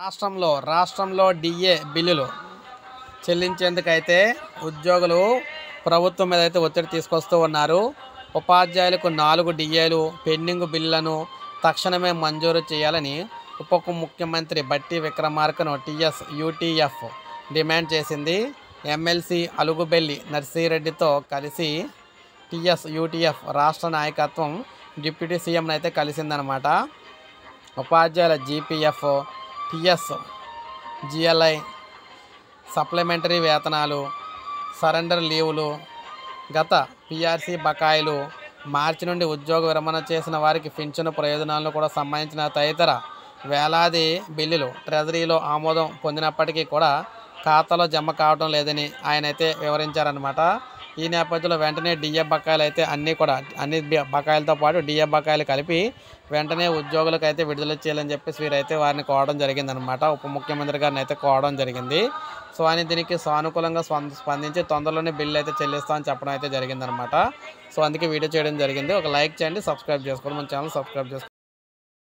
రాష్ట్రంలో డిఏ బిల్లులు చెల్లించేందుకైతే ఉద్యోగులు ప్రభుత్వం మీద అయితే ఒత్తిడి తీసుకొస్తూ ఉన్నారు. ఉపాధ్యాయులకు 4 డిఏలు పెండింగ్ బిల్లులను తక్షణమే మంజూరు చేయాలని ఉప ముఖ్యమంత్రి బట్టి విక్రమార్కను యూటీఎఫ్ డిమాండ్ చేసింది. ఎమ్మెల్సీ అలుగుబెల్లి నర్సిరెడ్డితో కలిసి యూటీఎఫ్ రాష్ట్ర నాయకత్వం డిప్యూటీ సీఎంను అయితే కలిసిందనమాట. ఉపాధ్యాయుల జీపీఎఫ్, జిఎల్ఐ, సప్లిమెంటరీ వేతనాలు, సరెండర్ లీవులు, గత పీఆర్సీ బకాయిలు, మార్చి నుండి ఉద్యోగ విరమణ చేసిన వారికి పింఛను ప్రయోజనాలను కూడా సంబంధించిన తదితర వేలాది బిల్లులు ట్రెజరీలో ఆమోదం పొందినప్పటికీ కూడా ఖాతాలో జమ కావడం లేదని ఆయన అయితే వివరించారనమాట. ఈ నేపథ్యంలో వెంటనే డిఏ బకాయిలు అయితే అన్ని బకాయిలతో పాటు డిఏ బకాయిలు కలిపి వెంటనే ఉద్యోగులకు అయితే విడుదల చేయాలని చెప్పేసి వీరైతే వారిని కోవడం జరిగిందనమాట. ఉప ముఖ్యమంత్రి గారిని అయితే కోవడం జరిగింది. సో అని దీనికి సానుకూలంగా స్పందించి తొందరలోనే బిల్లు అయితే చెల్లిస్తామని చెప్పడం అయితే జరిగిందనమాట. సో అందుకే వీడియో చేయడం జరిగింది. ఒక లైక్ చేయండి, సబ్స్క్రైబ్ చేసుకోండి, మన ఛానల్ సబ్స్క్రైబ్ చేసుకోండి.